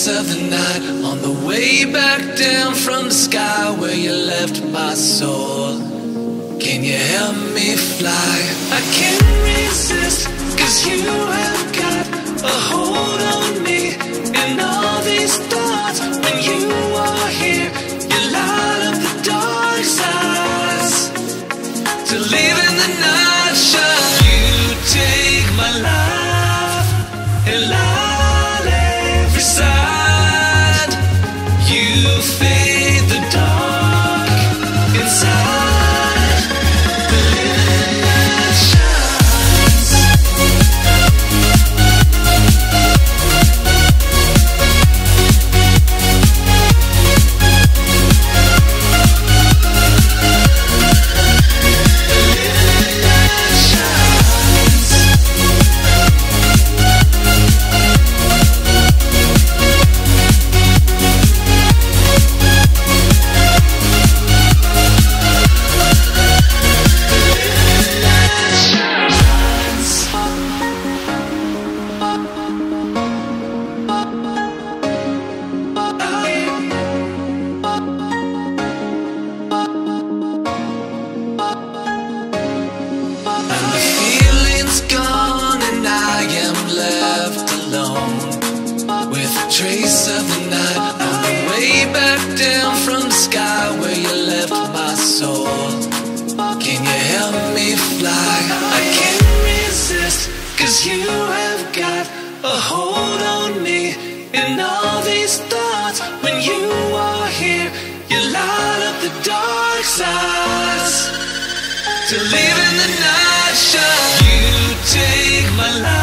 trace of the night on the way back down from the sky where you left my soul. Can you help me fly? I can't resist, 'cause you have got a hold on me. And all these thoughts, when you are here, you light up the dark sides to live in the night shine. You take my life and light every side. You fade the dark inside. The living night shines. Trace of the night on the way back down from the sky where you left my soul. Can you help me fly? I can't resist, 'cause you have got a hold on me. And all these thoughts, when you are here, you light up the dark sides to live in the night shine. You take my life